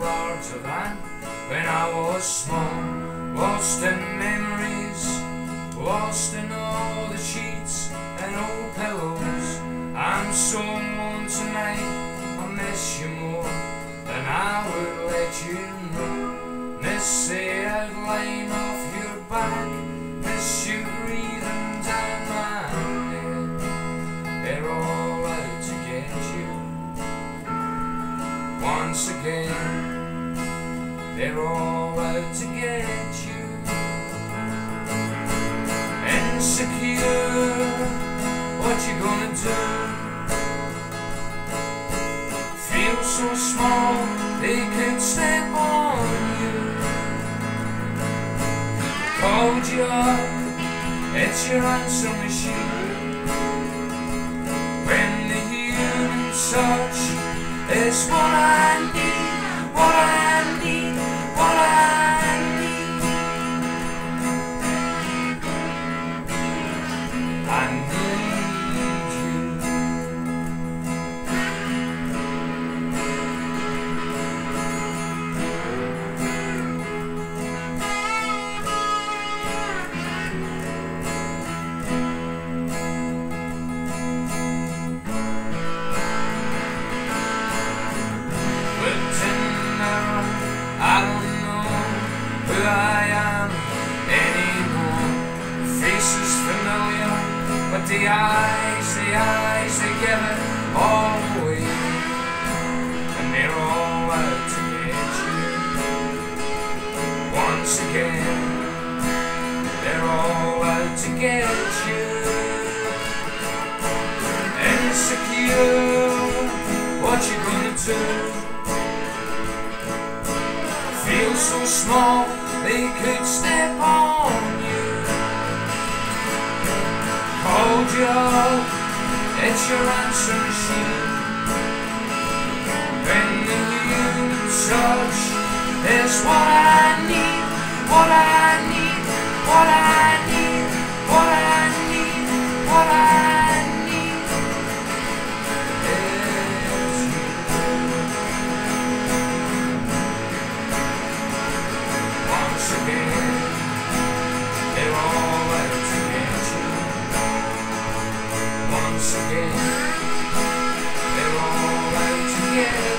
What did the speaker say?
larger than when I was small. Lost in memories, lost in all the sheets and old pillows. I'm so alone tonight, I miss you more than I would let you know. Miss the outline of your back, miss you breathing down my neck. They're all out to get you once again. They're all out to get you. Insecure, what you gonna do? Feel so small, they could step on you. Called you up, it's your answer machine. When the human touch is what I need, what I need, what I need. I need you. Looked in the mirror, I don't know who I am anymore. The face is familiar, but the eyes, they give it all away. And they're all out to get you once again. They're all out to get you. Insecure, what you gonna do? Feel so small, they could step on you. Hold you up, it's your answer machine. When the human touch is what I need, what I need, what I need, what I need, what I need is you. Once again, they're all out to get you. Once again, they're all out to get you.